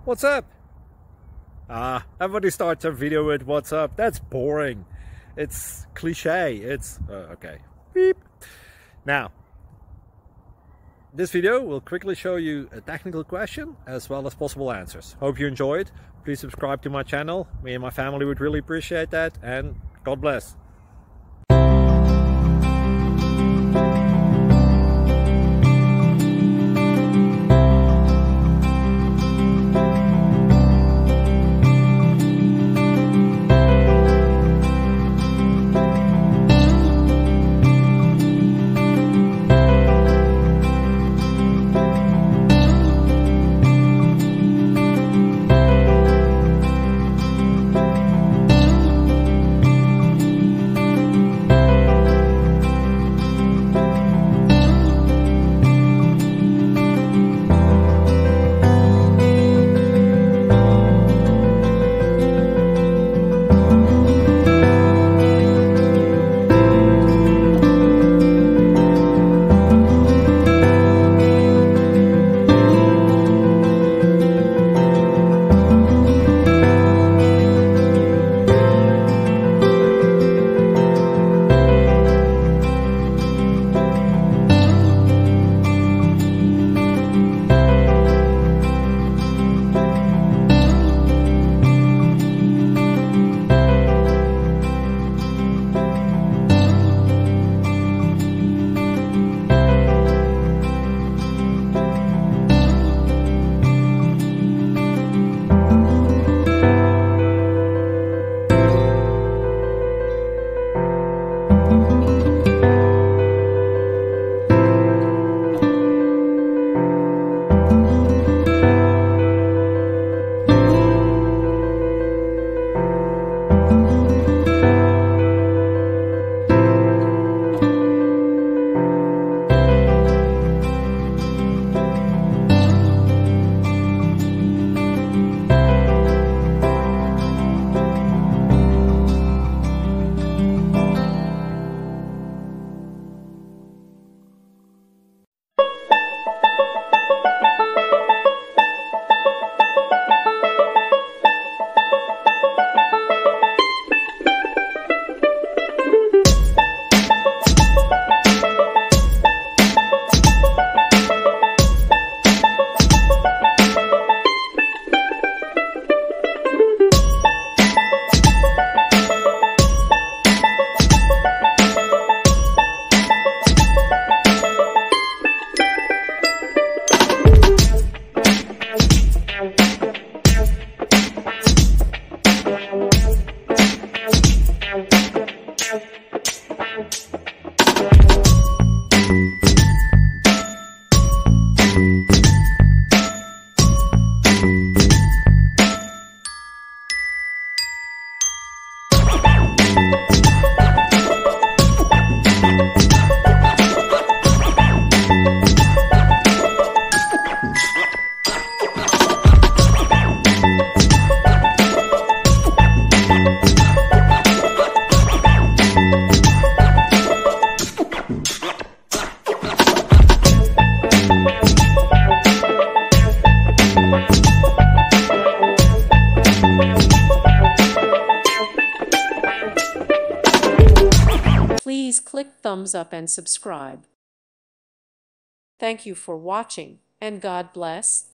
What's up? Everybody starts a video with what's up. That's boring. It's cliche. It's okay. Beep. Now, this video will quickly show you a technical question as well as possible answers. Hope you enjoyed. Please subscribe to my channel. Me and my family would really appreciate that, and God bless. Please click thumbs up and subscribe. Thank you for watching, and God bless.